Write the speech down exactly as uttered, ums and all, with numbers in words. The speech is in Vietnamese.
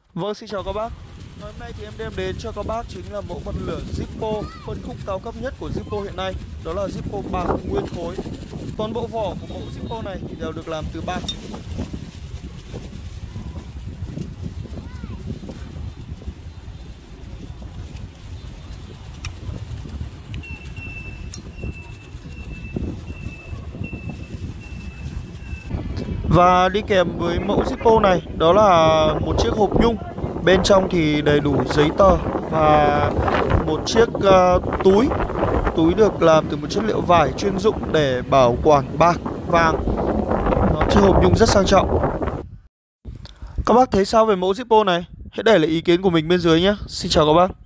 Vâng, xin chào các bác. Ngày hôm nay thì em đem đến cho các bác chính là mẫu bật lửa Zippo phân khúc cao cấp nhất của Zippo hiện nay. Đó là Zippo bạc nguyên khối. Toàn bộ vỏ của mẫu Zippo này thì đều được làm từ bạc. Và đi kèm với mẫu Zippo này đó là một chiếc hộp nhung. Bên trong thì đầy đủ giấy tờ và một chiếc uh, túi. Túi được làm từ một chất liệu vải chuyên dụng để bảo quản bạc, vàng. Nó chiếc hộp nhung rất sang trọng. Các bác thấy sao về mẫu Zippo này? Hãy để lại ý kiến của mình bên dưới nhé. Xin chào các bác.